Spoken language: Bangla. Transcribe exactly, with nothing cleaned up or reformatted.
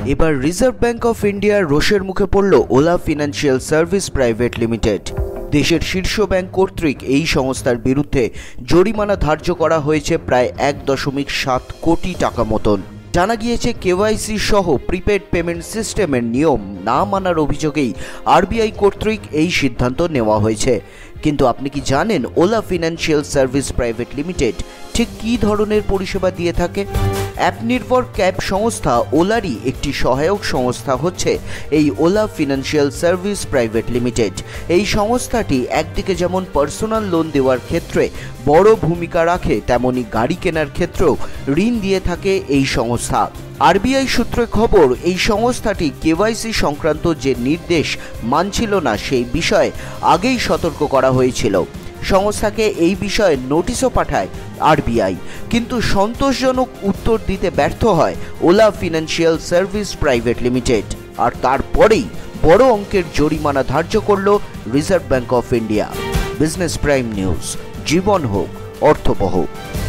এবার রিজার্ভ ব্যাংক অফ ইন্ডিয়ার রোষের মুখে পড়ল Ola financial service private limited. দেশের শীর্ষ ব্যাংক কর্তৃক এই সংস্থার বিরুদ্ধে জরিমানা ধার্য করা হয়েছে প্রায় এক দশমিক সাত কোটি টাকা মতন। জানা গিয়েছে, কেওয়াইসি সহ প্রিপেড পেমেন্ট সিস্টেমের নিয়ম না মানার অভিযোগেই আরবিআই কর্তৃক এই সিদ্ধান্ত নেওয়া হয়েছে। কিন্তু আপনি কি জানেন Ola financial service private limited ঠিক কী ধরনের পরিষেবা দিয়ে থাকে? অ্যাপ নির্ভর ক্যাব সংস্থা ওলারই একটি সহায়ক সংস্থা হচ্ছে এই Ola financial service private limited. এই সংস্থাটি একদিকে যেমন পার্সোনাল লোন দেওয়ার ক্ষেত্রে বড় ভূমিকা রাখে, তেমনি গাড়ি কেনার ক্ষেত্রেও ঋণ দিয়ে থাকে এই সংস্থা। আরবিআই সূত্রে খবর, এই সংস্থাটি কেওয়াইসি সংক্রান্ত যে নির্দেশ মানছিল না সেই বিষয়ে আগেই সতর্ক করা হয়েছিল। সংস্থাকে এই বিষয়ে নোটিশও পাঠায় আরবিআই, কিন্তু সন্তোষজনক উত্তর দিতে ব্যর্থ হয় Ola financial service private limited. আর তারপরেই বড় অঙ্কের জরিমানা ধার্য করল reserve bank of India. Business prime news, জীবন হোক অর্থবহ।